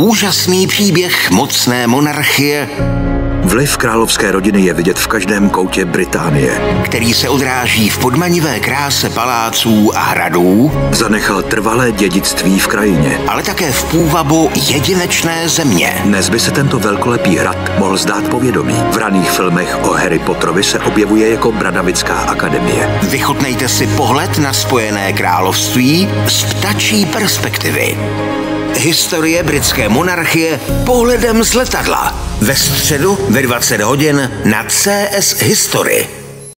Úžasný příběh mocné monarchie, Vliv královské rodiny je vidět v každém koutě Británie. který se odráží v podmanivé kráse paláců a hradů, Zanechal trvalé dědictví v krajině. ale také v půvabu jedinečné země. Dnes by se tento velkolepý hrad mohl zdát povědomí. V raných filmech o Harry Potterovi se objevuje jako Bradavická akademie. Vychutnejte si pohled na Spojené království z ptačí perspektivy. Historie britské monarchie pohledem z letadla. Ve středu ve 20 hodin na CS History.